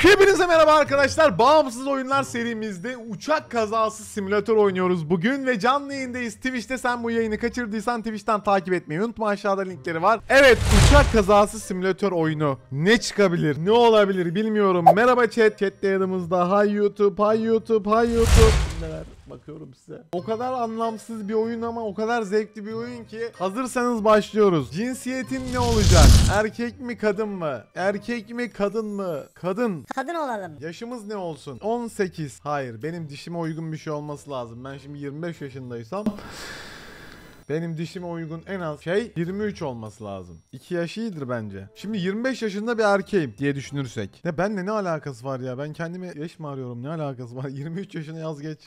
Hepinize merhaba arkadaşlar. Bağımsız oyunlar serimizde uçak kazası simülatör oynuyoruz bugün ve canlı yayındayız Twitch'te. Sen bu yayını kaçırdıysan Twitch'ten takip etmeyi unutma, aşağıda linkleri var. Evet, uçak kazası simülatör oyunu. Ne çıkabilir, ne olabilir bilmiyorum. Merhaba chat. Chat'te yanımızda. Hay YouTube, hay YouTube, hay YouTube. Neler bakıyorum size. O kadar anlamsız bir oyun ama o kadar zevkli bir oyun ki. Hazırsanız başlıyoruz. Cinsiyetin ne olacak? Erkek mi kadın mı? Erkek mi kadın mı? Kadın. Kadın olalım. Yaşımız ne olsun? 18. Hayır, benim dişime uygun bir şey olması lazım. Ben şimdi 25 yaşındaysam benim dişime uygun en az 23 olması lazım. 2 yaş iyidir bence. Şimdi 25 yaşında bir erkeğim diye düşünürsek. Ne benimle ne alakası var ya? Ben kendime yaş mı arıyorum? Ne alakası var? 23 yaşına yaz geç.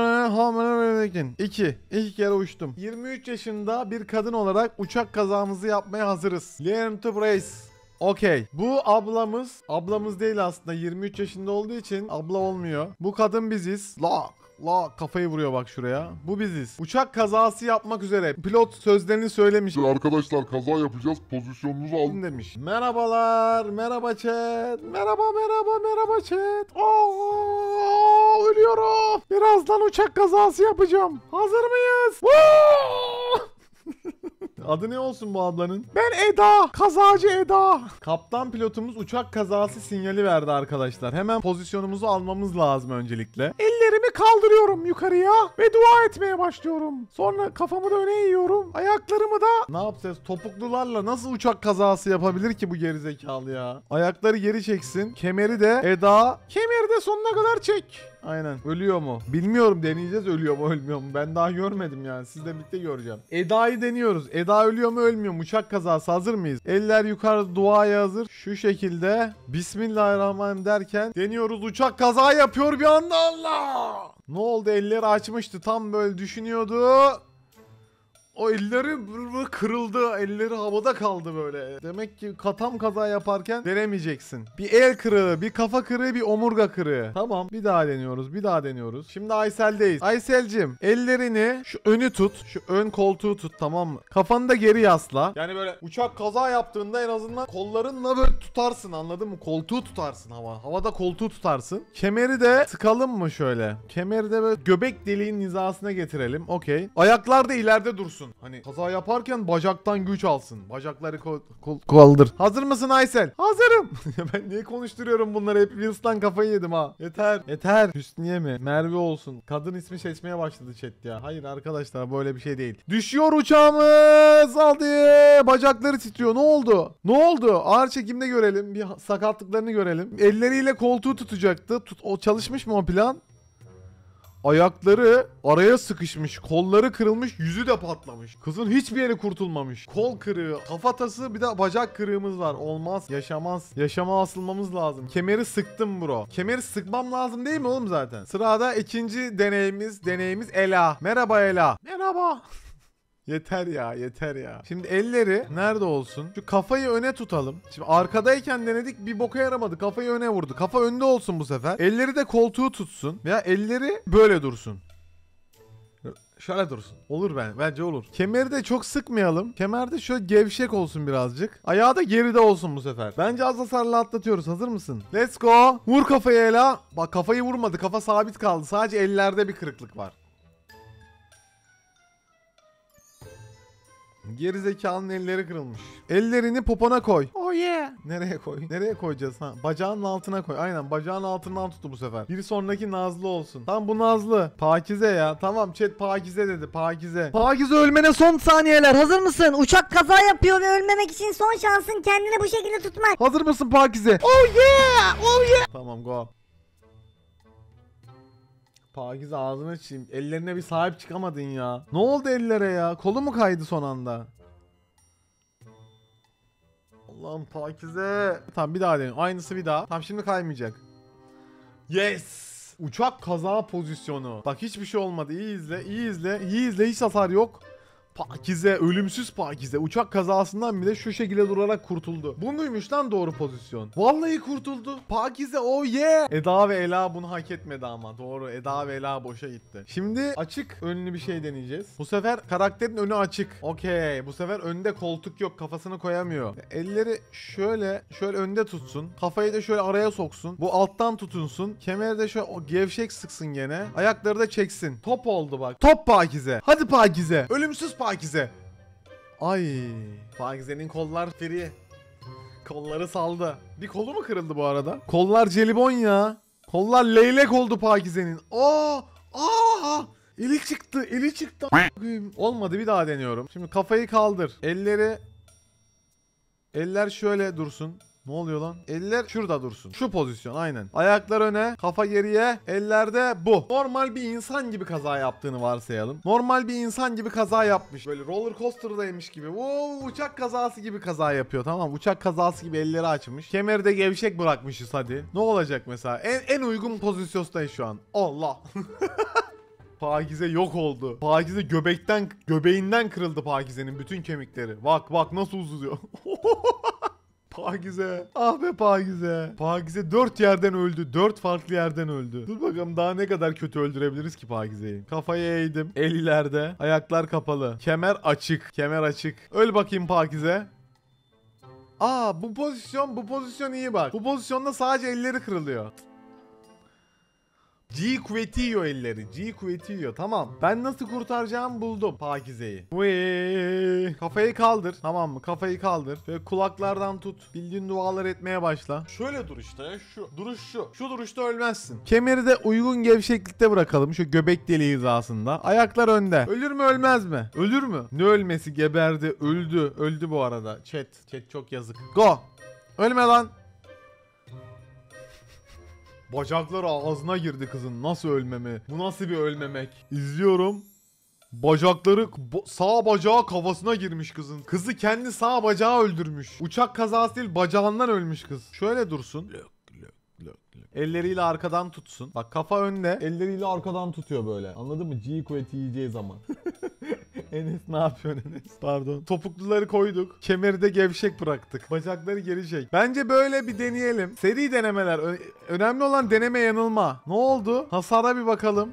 2. 2 kere uçtum. 23 yaşında bir kadın olarak uçak kazamızı yapmaya hazırız. Learn to brace. Okey. Bu ablamız değil aslında, 23 yaşında olduğu için abla olmuyor. Bu kadın biziz. Kafayı vuruyor bak şuraya. Bu biziz. Uçak kazası yapmak üzere. Pilot sözlerini söylemiş. Arkadaşlar kaza yapacağız, pozisyonunuzu alın Demiş. Merhabalar, merhaba chat. Merhaba chat. Ölüyorum. Birazdan uçak kazası yapacağım. Hazır mıyız? Adı ne olsun bu ablanın? Ben Eda. Kazacı Eda. Kaptan pilotumuz uçak kazası sinyali verdi arkadaşlar. Hemen pozisyonumuzu almamız lazım öncelikle. Ellerimi kaldırıyorum yukarıya ve dua etmeye başlıyorum. Sonra kafamı da öne eğiyorum. Ayaklarımı da... Ne yapacağız? Topuklularla nasıl uçak kazası yapabilir ki bu gerizekalı ya? Ayakları geri çeksin. Kemeri de Eda. Kemeri de sonuna kadar çek. Aynen. Ölüyor mu? Bilmiyorum, deneyeceğiz ölüyor mu ölmüyor mu. Ben daha görmedim yani. Sizle birlikte göreceğim. Eda'yı deniyoruz. Eda ölüyor mu ölmüyor mu? Uçak kazası hazır mıyız? Eller yukarı, duaya hazır. Şu şekilde. Bismillahirrahmanirrahim derken deniyoruz. Uçak kaza yapıyor bir anda. Allah! Ne oldu? Elleri açmıştı. Tam böyle düşünüyordu. O elleri kırıldı. Elleri havada kaldı böyle. Demek ki tam kaza yaparken denemeyeceksin. Bir el kırığı, bir kafa kırığı, bir omurga kırığı. Tamam. Bir daha deniyoruz. Şimdi Aysel'deyiz. Aysel'cim, ellerini şu önü tut. Şu ön koltuğu tut, tamam mı? Kafanı da geri yasla. Yani böyle uçak kaza yaptığında en azından kollarınla böyle tutarsın, anladın mı? Koltuğu tutarsın havada koltuğu tutarsın. Kemeri de sıkalım mı şöyle? Kemeri de böyle göbek deliğinin hizasına getirelim. Okey. Ayaklar da ileride dursun. Hani kaza yaparken bacaktan güç alsın. Bacakları kaldır. Hazır mısın Aysel? Hazırım. Ben niye konuşturuyorum bunları? Hep Wilson'dan kafayı yedim ha. Yeter. Hüsniye mi? Merve olsun. Kadın ismi seçmeye başladı chat ya. Hayır arkadaşlar, böyle bir şey değil. Düşüyor uçağımız. Aldı. Bacakları titriyor. Ne oldu? Ağır çekimde görelim. Bir sakatlıklarını görelim. Elleriyle koltuğu tutacaktı. O çalışmış mı o plan? Ayakları araya sıkışmış, kolları kırılmış, yüzü de patlamış. Kızın hiçbir yeri kurtulmamış. Kol kırığı, kafatası, bir de bacak kırığımız var. Olmaz, yaşamaz. Yaşama asılmamız lazım. Kemeri sıktım bro. Kemeri sıkmam lazım değil mi oğlum zaten? Sırada ikinci deneyimiz Ela. Merhaba Ela. Merhaba. Yeter ya. Şimdi elleri nerede olsun? Şu kafayı öne tutalım. Şimdi arkadayken denedik, bir boka yaramadı. Kafayı öne vurdu. Kafa önde olsun bu sefer. Elleri de koltuğu tutsun. Veya elleri böyle dursun. Şöyle dursun. Olur bence olur. Kemeri de çok sıkmayalım. Kemer de şöyle gevşek olsun birazcık. Ayağı da geride olsun bu sefer. Bence az hasarla atlatıyoruz. Hazır mısın? Let's go. Vur kafayı Ela. Bak, kafayı vurmadı. Kafa sabit kaldı. Sadece ellerde bir kırıklık var. Gerizekalının elleri kırılmış. Ellerini popona koy. Oh yeah. Nereye koy? Nereye koyacağız ha? Bacağının altına koy. Aynen, bacağın altından tuttu bu sefer. Bir sonraki Nazlı olsun. Tamam, bu Nazlı. Pakize ya. Tamam chat, Pakize dedi. Pakize. Pakize, ölmene son saniyeler. Hazır mısın? Uçak kaza yapıyor ve ölmemek için son şansın kendini bu şekilde tutmak. Hazır mısın Pakize? Oh yeah. Tamam, go. Pakize, ağzını açayım. Ellerine bir sahip çıkamadın ya. Ne oldu ellere ya? Kolu mu kaydı son anda? Allah'ım Pakize. Tamam, bir daha deneyelim. Aynısı bir daha. Tamam, şimdi kaymayacak. Yes. Uçak kaza pozisyonu. Bak, hiçbir şey olmadı. İyi izle. Hiç hasar yok. Pakize, ölümsüz Pakize. Uçak kazasından bile şu şekilde durarak kurtuldu. Bu muymuş lan doğru pozisyon? Vallahi kurtuldu. Pakize, oh yeah. Eda ve Ela bunu hak etmedi ama. Doğru, Eda ve Ela boşa gitti. Şimdi açık önlü bir şey deneyeceğiz. Bu sefer karakterin önü açık. Okey. Bu sefer önde koltuk yok. Kafasını koyamıyor. Elleri şöyle önde tutsun. Kafayı da şöyle araya soksun. Bu alttan tutunsun. Kemeri de şöyle gevşek sıksın gene. Ayakları da çeksin. Top oldu bak. Top Pakize. Hadi Pakize. Ölümsüz Pakize. Ay. Pakize'nin kollar free. Kolları saldı. Bir kolu mu kırıldı bu arada? Kollar jelibon ya. Kollar leylek oldu Pakize'nin. Aa! Eli çıktı. Eli çıktı. Olmadı, bir daha deniyorum. Şimdi kafayı kaldır. Eller şöyle dursun. Ne oluyor lan? Eller şurada dursun. Şu pozisyon aynen. Ayaklar öne, kafa geriye, ellerde bu. Normal bir insan gibi kaza yaptığını varsayalım. Normal bir insan gibi kaza yapmış. Böyle roller coaster'daymış gibi. Wow, uçak kazası gibi kaza yapıyor, tamam. Uçak kazası gibi elleri açmış. Kemeri de gevşek bırakmışız hadi. Ne olacak mesela? En uygun pozisyondayız şu an. Allah. Pakize yok oldu. Pakize göbeğinden kırıldı Pakize'nin bütün kemikleri. Bak nasıl uzuyor. Pakize. Ah be Pakize. Pakize 4 yerden öldü. 4 farklı yerden öldü. Dur bakalım daha ne kadar kötü öldürebiliriz ki Pakize'yi. Kafayı eğdim. El ileride. Ayaklar kapalı. Kemer açık. Kemer açık. Öl bakayım Pakize. Bu pozisyon iyi bak. Bu pozisyonda sadece elleri kırılıyor. G kuvveti yiyor elleri. G kuvveti yiyor. Tamam. Ben nasıl kurtaracağımı buldum Pakize'yi. Kafayı kaldır. Tamam mı? Kafayı kaldır. Ve kulaklardan tut. Bildiğin dualar etmeye başla. Şöyle dur işte. Şu. Duruş şu. Şu duruşta ölmezsin. Kemeri de uygun gevşeklikte bırakalım. Şu göbek deliği hizasında. Ayaklar önde. Ölür mü ölmez mi? Ölür mü? Ne ölmesi? Geberdi. Öldü. Öldü bu arada. Chat çok yazık. Go. Ölme lan. Bacakları ağzına girdi kızın. Nasıl ölmeme? Bu nasıl bir ölmemek? İzliyorum. Bacakları sağ bacağı kafasına girmiş kızın. Kızı kendi sağ bacağı öldürmüş. Uçak kazası değil, bacağından ölmüş kız. Şöyle dursun. Elleriyle arkadan tutsun. Bak kafa önde. Elleriyle arkadan tutuyor böyle. Anladın mı? G kuvveti yiyeceği zaman. Enes ne yapıyorsun Enes? Pardon. Topukluları koyduk. Kemeri de gevşek bıraktık. Bacakları geri çek. Bence böyle bir deneyelim. Seri denemeler. Önemli olan deneme yanılma. Ne oldu? Hasara bir bakalım.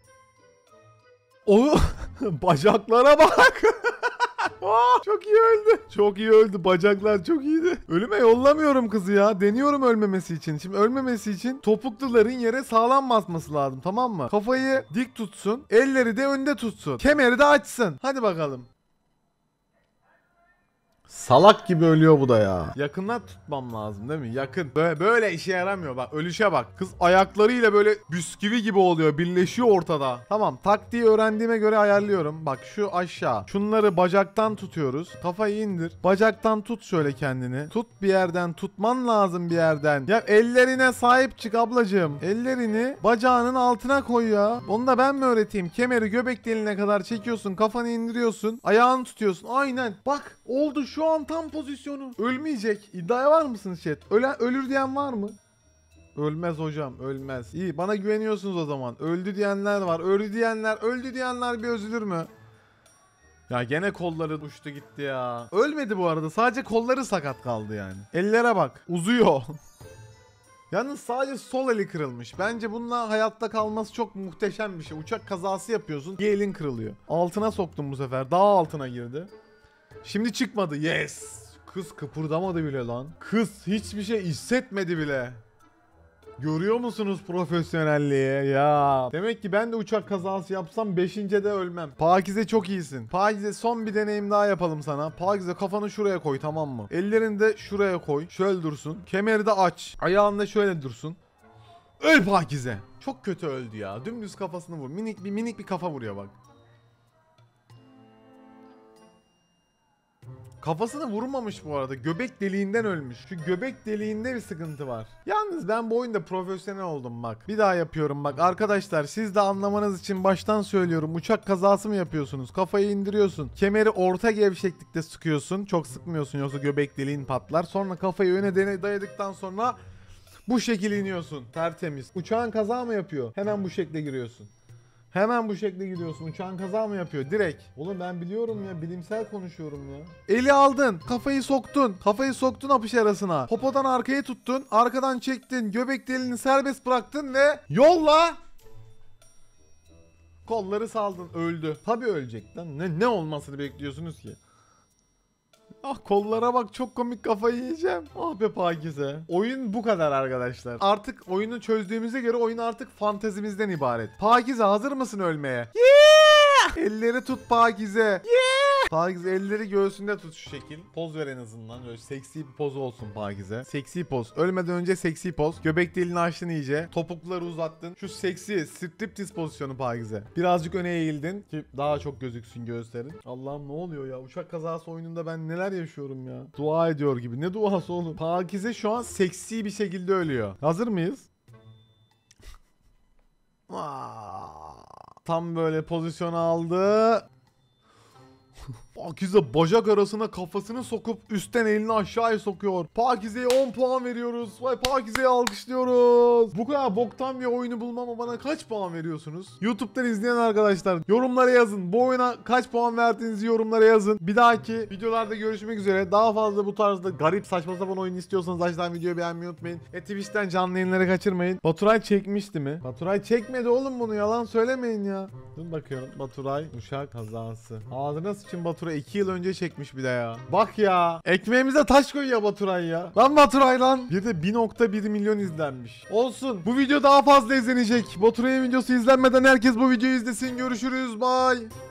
Bacaklara bak. Çok iyi öldü. Çok iyi öldü. Bacaklar çok iyiydi. Ölüme yollamıyorum kızı ya. Deniyorum ölmemesi için. Şimdi ölmemesi için topukluların yere sağlam basması lazım, tamam mı? Kafayı dik tutsun. Elleri de önde tutsun. Kemeri de açsın. Hadi bakalım. Salak gibi ölüyor bu da ya. Yakından tutmam lazım değil mi? Yakın. Böyle işe yaramıyor bak. Ölüşe bak. Kız ayaklarıyla böyle bisküvi gibi oluyor. Birleşiyor ortada. Tamam, taktiği öğrendiğime göre ayarlıyorum. Bak şu aşağı. Şunları bacaktan tutuyoruz. Kafayı indir. Bacaktan tut şöyle kendini. Tut bir yerden. Tutman lazım bir yerden. Ya ellerine sahip çık ablacığım. Ellerini bacağının altına koy ya. Onu da ben mi öğreteyim? Kemeri göbek deliğine kadar çekiyorsun. Kafanı indiriyorsun. Ayağını tutuyorsun. Aynen. Bak oldu şu an tam pozisyonu. Ölmeyecek. İddiaya var mısınız chat? Ölür diyen var mı? Ölmez hocam, ölmez. İyi, bana güveniyorsunuz o zaman. Öldü diyenler var. Öldü diyenler bir üzülür mü? Ya gene kolları uçtu gitti ya. Ölmedi bu arada. Sadece kolları sakat kaldı yani. Ellere bak. Uzuyor. Yalnız sadece sol eli kırılmış. Bence bununla hayatta kalması çok muhteşem bir şey. Uçak kazası yapıyorsun. Bir elin kırılıyor. Altına soktum bu sefer. Daha altına girdi. Şimdi çıkmadı. Yes. Kız kıpırdamadı bile lan. Kız hiçbir şey hissetmedi bile. Görüyor musunuz profesyonelliği ya? Demek ki ben de uçak kazası yapsam 5. de ölmem. Pakize çok iyisin. Pakize son bir deneyim daha yapalım sana. Pakize kafanı şuraya koy, tamam mı? Ellerini de şuraya koy. Şöyle dursun. Kemeri de aç. Ayağın da şöyle dursun. Öl Pakize. Çok kötü öldü ya. Dümdüz kafasını vur. Minik bir kafa vuruyor bak. Kafasını vurmamış bu arada. Göbek deliğinden ölmüş. Şu göbek deliğinde bir sıkıntı var. Yalnız ben bu oyunda profesyonel oldum bak. Bir daha yapıyorum bak. Arkadaşlar siz de anlamanız için baştan söylüyorum. Uçak kazası mı yapıyorsunuz? Kafayı indiriyorsun. Kemeri orta gevşeklikte sıkıyorsun. Çok sıkmıyorsun yoksa göbek deliğin patlar. Sonra kafayı öne dayadıktan sonra bu şekilde iniyorsun. Tertemiz. Uçağın kaza mı yapıyor? Hemen bu şekle giriyorsun. Hemen bu şekilde gidiyorsun. Uçağın kaza mı yapıyor? Direkt. Oğlum ben biliyorum ya. Bilimsel konuşuyorum ya. Eli aldın. Kafayı soktun. Kafayı soktun apış arasına. Popodan arkaya tuttun. Arkadan çektin. Göbek deliğini serbest bıraktın ve yolla. Kolları saldın. Öldü. Tabii ölecek lan. Ne olmasını bekliyorsunuz ki? Ah kollara bak, çok komik, kafayı yiyeceğim. Ah be Pakize. Oyun bu kadar arkadaşlar. Artık oyunu çözdüğümüze göre oyun artık fantezimizden ibaret. Pakize hazır mısın ölmeye? Yeah! Elleri tut Pakize. Yeah! Pakize elleri göğsünde tut şu şekil. Poz ver en azından. Böyle seksi bir poz olsun Pakize. Seksi poz. Ölmeden önce seksi poz. Göbek deliğini açtın iyice. Topukları uzattın. Şu seksi striptiz pozisyonu Pakize. Birazcık öne eğildin ki daha çok gözüksün göğüslerin. Allah'ım ne oluyor ya? Uçak kazası oyununda ben neler yaşıyorum ya? Dua ediyor gibi. Ne duası oğlum? Pakize şu an seksi bir şekilde ölüyor. Hazır mıyız? Tam böyle pozisyon aldı. Pakize bacak arasına kafasını sokup üstten elini aşağıya sokuyor. Pakize'ye 10 puan veriyoruz. Vay Pakize'yi alkışlıyoruz. Bu kadar boktan bir oyunu bulmama bana kaç puan veriyorsunuz? YouTube'dan izleyen arkadaşlar yorumlara yazın. Bu oyuna kaç puan verdiğinizi yorumlara yazın. Bir dahaki videolarda görüşmek üzere. Daha fazla bu tarzda garip saçma sapan oyun istiyorsanız aşağıdan videoyu beğenmeyi unutmayın. Twitch'ten canlı yayınları kaçırmayın. Baturay çekmişti mi? Baturay çekmedi oğlum bunu, yalan söylemeyin ya. Dur bakıyorum. Baturay uçak kazası. Ağzına sıçın Baturay 2 yıl önce çekmiş bir de ya. Bak ya. Ekmeğimize taş koyuyor Baturay ya. Lan Baturay lan. Bir de 1.1 milyon izlenmiş. Olsun. Bu video daha fazla izlenecek. Baturay'ın videosu izlenmeden herkes bu videoyu izlesin. Görüşürüz. Bye.